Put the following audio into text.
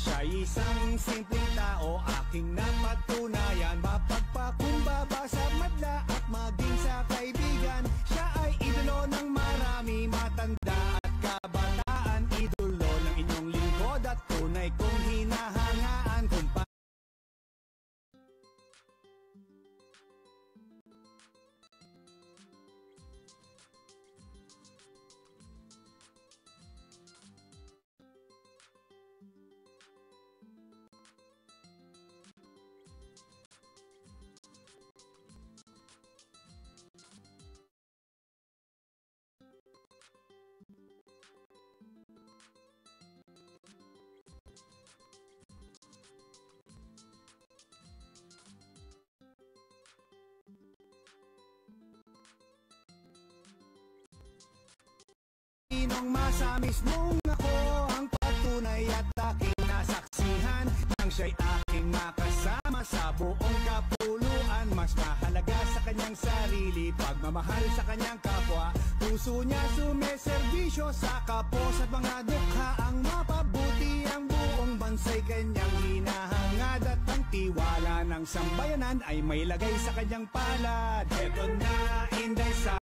Siya'y isang simpleng tao, aking napatunayan. Mapagpakumbaba sa madla at maging sa kaibigan. Siya ay idolo ng marami, matanda at kabataan. Idolo ng inyong lingkod at tunay kong hinahangaan. Nung masamis mong ako ang patunay at aking nasaksihan, nang siya'y aking makasama sa buong kapuluan. Mas mahalaga sa kanyang sarili, pagmamahal sa kanyang kapwa. Puso niya sumeserbisyo sa kapos at mga dukha. Ang mapabuti ang buong bansa'y kanyang hinahangad, at ang tiwala ng sambayanan ay may lagay sa kanyang palad. Eto na, Inday sa